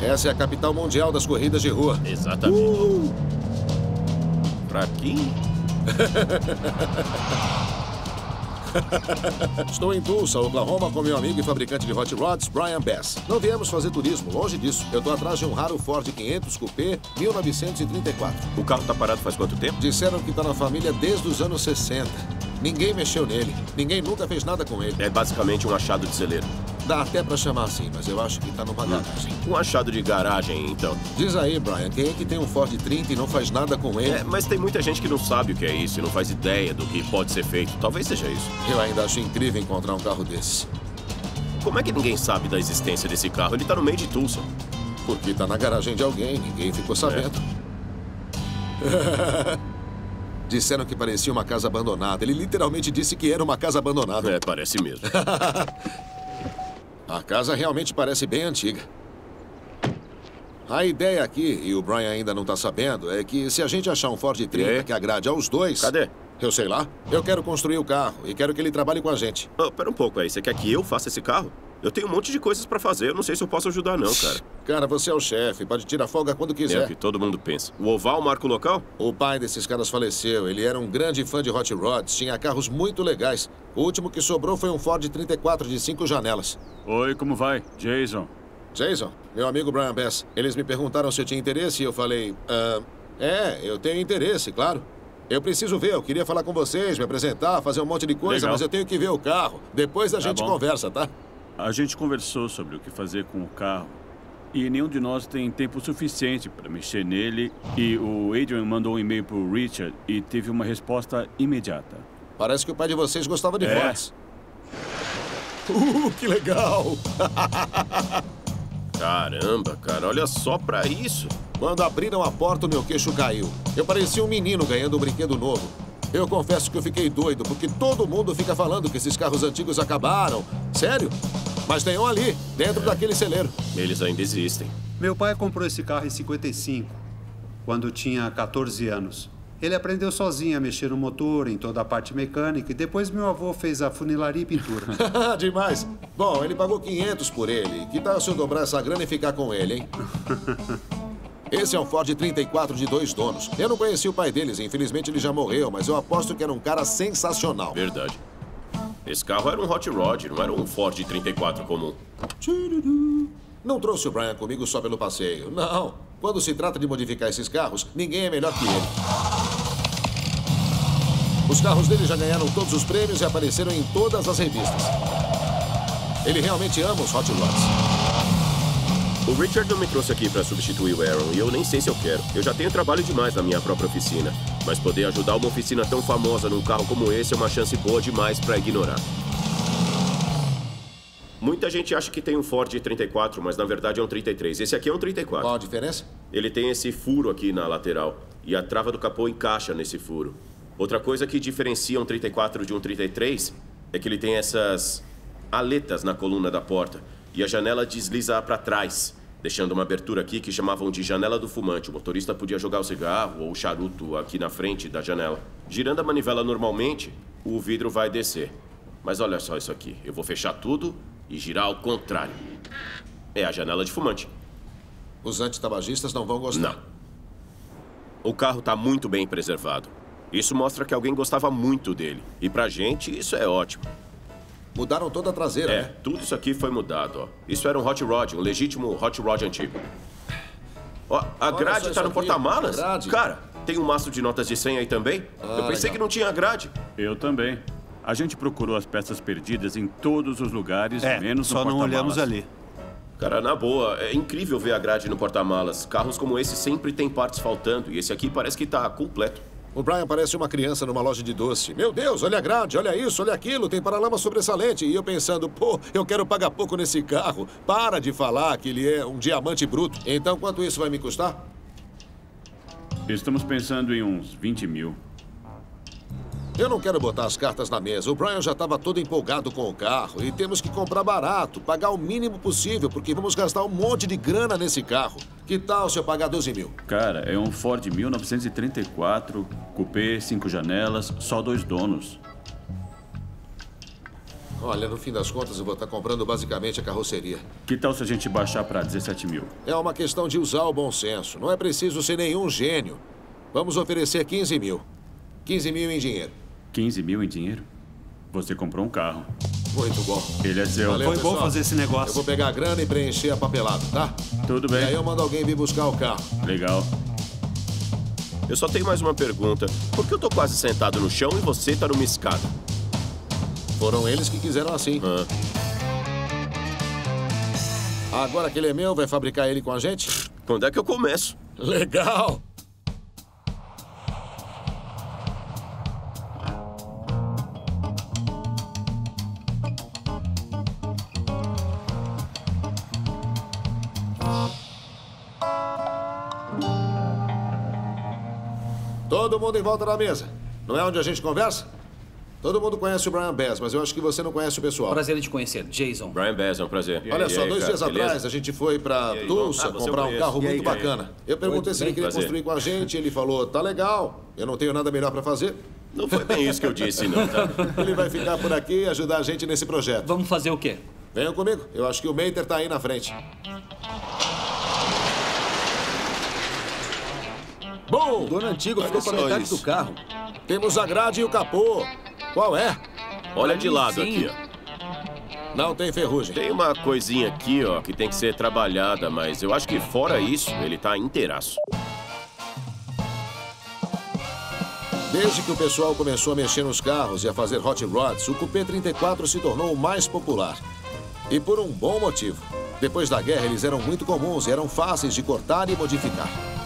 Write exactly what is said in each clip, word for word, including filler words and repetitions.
Essa é a capital mundial das corridas de rua. Exatamente. Uh! Fraquinho. Estou em Tulsa, Oklahoma, com meu amigo e fabricante de hot rods, Brian Bass. Não viemos fazer turismo, longe disso. Eu estou atrás de um raro Ford quinhentos Coupé mil novecentos e trinta e quatro. O carro tá parado faz quanto tempo? Disseram que está na família desde os anos sessenta. Ninguém mexeu nele. Ninguém nunca fez nada com ele. É basicamente um achado de celeiro. Dá até pra chamar assim, mas eu acho que tá numa garagem. Um achado de garagem, então. Diz aí, Brian, quem é que tem um Ford trinta e não faz nada com ele? É, mas tem muita gente que não sabe o que é isso e não faz ideia do que pode ser feito. Talvez seja isso. Eu ainda acho incrível encontrar um carro desses. Como é que ninguém sabe da existência desse carro? Ele tá no meio de Tulsa. Porque tá na garagem de alguém, ninguém ficou sabendo. É. Disseram que parecia uma casa abandonada. Ele literalmente disse que era uma casa abandonada. É, parece mesmo. A casa realmente parece bem antiga. A ideia aqui, e o Brian ainda não tá sabendo, é que se a gente achar um Ford trinta É? que agrade aos dois... Cadê? Eu sei lá. Eu quero construir o carro e quero que ele trabalhe com a gente. Oh, pera um pouco aí. Você quer que eu faça esse carro? Eu tenho um monte de coisas pra fazer. Eu não sei se eu posso ajudar, não, cara. Cara, você é o chefe. Pode tirar folga quando É quiser. o que todo mundo pensa. O Oval marca o local? O pai desses caras faleceu. Ele era um grande fã de hot rods. Tinha carros muito legais. O último que sobrou foi um Ford trinta e quatro de cinco janelas. Oi, como vai? Jason. Jason, meu amigo Brian Bass. Eles me perguntaram se eu tinha interesse e eu falei... Ah, é, eu tenho interesse, claro. Eu preciso ver, eu queria falar com vocês, me apresentar, fazer um monte de coisa, Legal. mas eu tenho que ver o carro. Depois a Tá gente bom. conversa, tá? A gente conversou sobre o que fazer com o carro e nenhum de nós tem tempo suficiente para mexer nele. E o Adrian mandou um e-mail pro Richard e teve uma resposta imediata. Parece que o pai de vocês gostava de É. Fords. Uh, que legal! Caramba, cara. Olha só pra isso. Quando abriram a porta, o meu queixo caiu. Eu parecia um menino ganhando um brinquedo novo. Eu confesso que eu fiquei doido, porque todo mundo fica falando que esses carros antigos acabaram. Sério? Mas tem um ali, dentro daquele celeiro. Eles ainda existem. Meu pai comprou esse carro em cinquenta e cinco, quando tinha quatorze anos. Ele aprendeu sozinho a mexer no motor, em toda a parte mecânica, e depois meu avô fez a funilaria e pintura. Demais. Bom, ele pagou quinhentos por ele. Que tal se eu dobrar essa grana e ficar com ele, hein? Esse é um Ford trinta e quatro de dois donos. Eu não conheci o pai deles, infelizmente ele já morreu, mas eu aposto que era um cara sensacional. Verdade. Esse carro era um hot rod, não era um Ford trinta e quatro comum. Não trouxe o Brian comigo só pelo passeio, não. Quando se trata de modificar esses carros, ninguém é melhor que ele. Os carros dele já ganharam todos os prêmios e apareceram em todas as revistas. Ele realmente ama os hot rods. O Richard não me trouxe aqui pra substituir o Aaron e eu nem sei se eu quero. Eu já tenho trabalho demais na minha própria oficina. Mas poder ajudar uma oficina tão famosa num carro como esse é uma chance boa demais pra ignorar. Muita gente acha que tem um Ford trinta e quatro, mas na verdade é um trinta e três. Esse aqui é um trinta e quatro. Qual a diferença? Ele tem esse furo aqui na lateral e a trava do capô encaixa nesse furo. Outra coisa que diferencia um trinta e quatro de um trinta e três é que ele tem essas aletas na coluna da porta e a janela desliza para trás, deixando uma abertura aqui que chamavam de janela do fumante. O motorista podia jogar o cigarro ou o charuto aqui na frente da janela. Girando a manivela normalmente, o vidro vai descer. Mas olha só isso aqui. Eu vou fechar tudo e girar ao contrário. É a janela de fumante. Os antitabagistas não vão gostar. Não. O carro está muito bem preservado. Isso mostra que alguém gostava muito dele. E pra gente, isso é ótimo. Mudaram toda a traseira, É, né? tudo isso aqui foi mudado, ó. Isso era um hot rod, um legítimo hot rod antigo. Ó, a Olha grade só tá isso no aqui, porta-malas. grade. Cara, tem um maço de notas de cem aí também? Ah, Eu pensei legal. que não tinha grade. Eu também. A gente procurou as peças perdidas em todos os lugares, É, menos no só não porta-malas. olhamos ali. Cara, na boa, é incrível ver a grade no porta-malas. Carros como esse sempre tem partes faltando e esse aqui parece que tá completo. O Brian parece uma criança numa loja de doce. Meu Deus, olha a grade, olha isso, olha aquilo, tem paralama sobressalente. E eu pensando, pô, eu quero pagar pouco nesse carro. Para de falar que ele é um diamante bruto. Então, quanto isso vai me custar? Estamos pensando em uns vinte mil. Eu não quero botar as cartas na mesa. O Brian já estava todo empolgado com o carro. E temos que comprar barato, pagar o mínimo possível, porque vamos gastar um monte de grana nesse carro. Que tal se eu pagar doze mil? Cara, é um Ford mil novecentos e trinta e quatro, coupé, cinco janelas, só dois donos. Olha, no fim das contas, eu vou estar comprando basicamente a carroceria. Que tal se a gente baixar para dezessete mil? É uma questão de usar o bom senso. Não é preciso ser nenhum gênio. Vamos oferecer quinze mil. quinze mil em dinheiro. quinze mil em dinheiro? Você comprou um carro. Muito bom. Ele é seu. Valeu, Foi pessoal. bom fazer esse Eu negócio. vou pegar a grana e preencher a papelada, tá? Tudo E aí bem. eu mando alguém vir buscar o carro. Legal. Eu só tenho mais uma pergunta. Por que eu tô quase sentado no chão e você tá numa escada? Foram eles que quiseram assim. Ah, Agora que ele é meu, vai fabricar ele com a gente? quando é que eu começo? Legal! Todo mundo em volta da mesa. Não é onde a gente conversa? Todo mundo conhece o Brian Bass, mas eu acho que você não conhece o pessoal. Prazer em te conhecer, Jason. Brian Bass, é um prazer. Olha E só, aí, dois cara, dias beleza? atrás a gente foi pra aí, Tulsa ah, você comprar eu um conheço. carro E aí, muito e aí? bacana. Eu perguntei se ele queria Prazer. construir com a gente, ele falou, tá legal, eu não tenho nada melhor pra fazer. Não foi bem isso que eu disse, não, tá? Ele vai ficar por aqui e ajudar a gente nesse projeto. Vamos fazer o quê? Venham comigo, eu acho que o Mater tá aí na frente. Bom, O dono antigo ficou com a metade do carro. temos a grade e o capô. Qual é? Olha de lado Sim. aqui, ó. Não tem ferrugem. Tem uma coisinha aqui, ó, que tem que ser trabalhada, mas eu acho que fora isso, ele tá inteiraço. Desde que o pessoal começou a mexer nos carros e a fazer hot rods, o Coupé trinta e quatro se tornou o mais popular. E por um bom motivo. Depois da guerra, eles eram muito comuns e eram fáceis de cortar e modificar.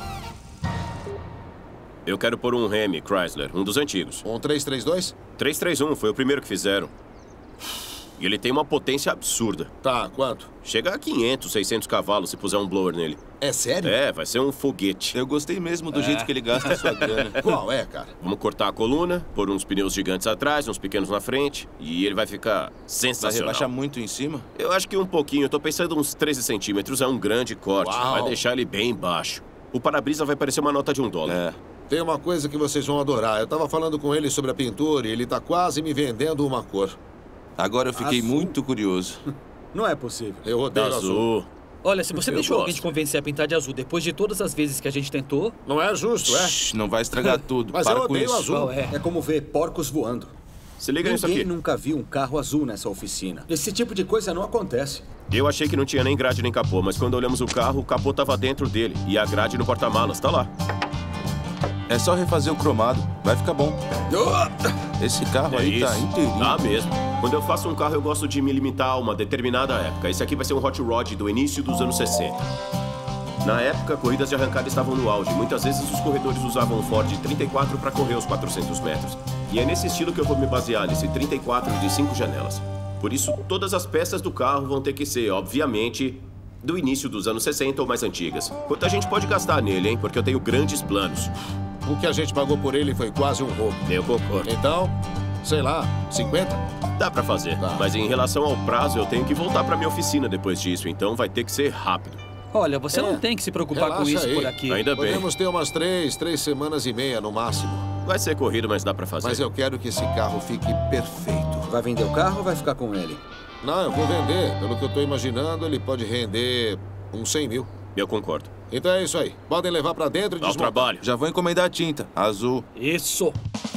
Eu quero pôr um Hemi Chrysler, um dos antigos. Um três três dois? trezentos e trinta e um, foi o primeiro que fizeram. E ele tem uma potência absurda. Tá, quanto? Chega a quinhentos, seiscentos cavalos se puser um blower nele. É sério? É, vai ser um foguete. Eu gostei mesmo do jeito que ele gasta a sua grana. Qual é, cara? Vamos cortar a coluna, pôr uns pneus gigantes atrás, uns pequenos na frente, e ele vai ficar Vai sensacional. rebaixar muito em cima? Eu acho que um pouquinho, eu tô pensando uns treze centímetros, é um grande corte. Uau. Vai deixar ele bem baixo. O para-brisa vai parecer uma nota de um dólar. É. Tem uma coisa que vocês vão adorar. Eu tava falando com ele sobre a pintura e ele tá quase me vendendo uma cor. Agora eu fiquei Azul? muito curioso. Não é possível. Eu odeio azul. Azul. Olha, se você Eu deixou alguém gosto. te convencer a pintar de azul depois de todas as vezes que a gente tentou, Não é justo, é? Shhh, não vai estragar tudo. Mas Para eu com odeio isso. azul. qual é? É como ver porcos voando. Se liga nisso Ninguém aqui. nunca viu um carro azul nessa oficina. Esse tipo de coisa não acontece. Eu achei que não tinha nem grade nem capô, mas quando olhamos o carro, o capô tava dentro dele. E a grade no porta-malas, tá lá. É só refazer o cromado. Vai ficar bom. Esse carro É aí isso. tá inteirinho. Tá mesmo. Quando eu faço um carro, eu gosto de me limitar a uma determinada época. Esse aqui vai ser um hot rod do início dos anos sessenta. Na época, corridas de arrancada estavam no auge. Muitas vezes os corredores usavam um Ford trinta e quatro para correr os quatrocentos metros. E é nesse estilo que eu vou me basear, nesse trinta e quatro de cinco janelas. Por isso, todas as peças do carro vão ter que ser, obviamente, do início dos anos sessenta ou mais antigas. Quanto a gente pode gastar nele, hein? Porque eu tenho grandes planos. O que a gente pagou por ele foi quase um roubo. Eu concordo. Então, sei lá, cinquenta? Dá pra fazer. Tá. Mas em relação ao prazo, eu tenho que voltar pra minha oficina depois disso. Então vai ter que ser rápido. olha, você É, não tem que se preocupar com relaxa isso aí. por aqui. Ainda bem. Podemos ter umas três, três semanas e meia no máximo. Vai ser corrido, mas dá pra fazer. Mas eu quero que esse carro fique perfeito. Vai vender o carro ou vai ficar com ele? Não, eu vou vender. Pelo que eu tô imaginando, ele pode render uns cem mil. Eu concordo. Então é isso aí. Podem levar pra dentro e Ao desmontar. trabalho. Já vou encomendar a tinta. Azul. Isso!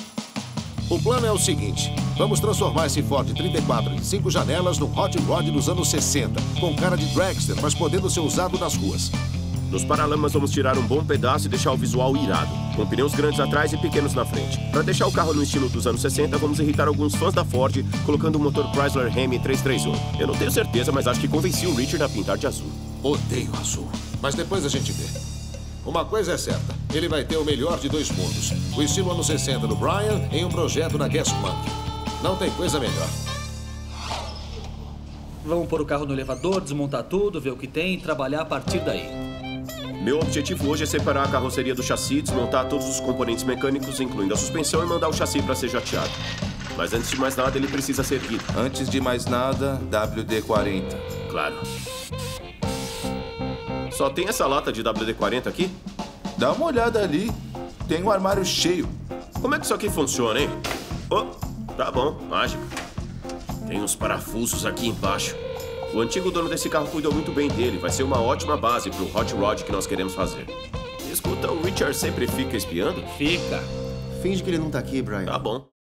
O plano é o seguinte. Vamos transformar esse Ford trinta e quatro de cinco janelas num hot rod dos anos sessenta. Com cara de dragster, mas podendo ser usado nas ruas. Nos paralamas vamos tirar um bom pedaço e deixar o visual irado, com pneus grandes atrás e pequenos na frente. Para deixar o carro no estilo dos anos sessenta, vamos irritar alguns fãs da Ford, colocando um motor Chrysler Hemi trezentos e trinta e um. Eu não tenho certeza, mas acho que convenci o Richard a pintar de azul. Odeio azul. Mas depois a gente vê. Uma coisa é certa. Ele vai ter o melhor de dois mundos. O estilo anos sessenta do Brian em um projeto na Gas Punk. Não tem coisa melhor. Vamos pôr o carro no elevador, desmontar tudo, ver o que tem e trabalhar a partir daí. Meu objetivo hoje é separar a carroceria do chassi, desmontar todos os componentes mecânicos, incluindo a suspensão, e mandar o chassi para ser jateado. Mas antes de mais nada, ele precisa ser erguido. Antes de mais nada, W D quarenta. Claro. Só tem essa lata de W D quarenta aqui? Dá uma olhada ali. Tem um armário cheio. Como é que isso aqui funciona, hein? Oh, tá bom, mágico. Tem uns parafusos aqui embaixo. O antigo dono desse carro cuidou muito bem dele. Vai ser uma ótima base pro hot rod que nós queremos fazer. Escuta, o Richard sempre fica espiando? Fica. Finge que ele não tá aqui, Brian. Tá bom.